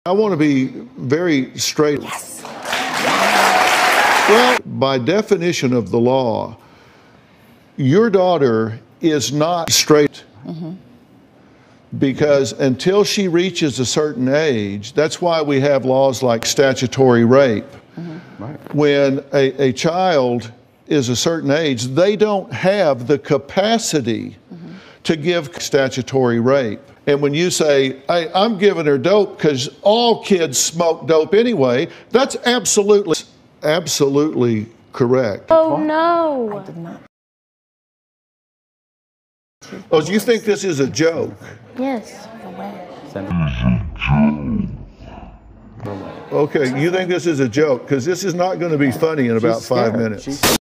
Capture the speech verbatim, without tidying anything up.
I want to be very straight. Yes. Well, by definition of the law, your daughter is not straight. Mm-hmm. Because until she reaches a certain age, that's why we have laws like statutory rape. Mm-hmm. Right. When a, a child is a certain age, they don't have the capacity mm-hmm. to give statutory rape. And when you say, hey, I'm giving her dope because all kids smoke dope anyway, that's absolutely, absolutely correct. Oh, no. I did not. Oh, do you think this is a joke? Yes. Okay, you think this is a joke? Because this is not going to be funny in about five minutes.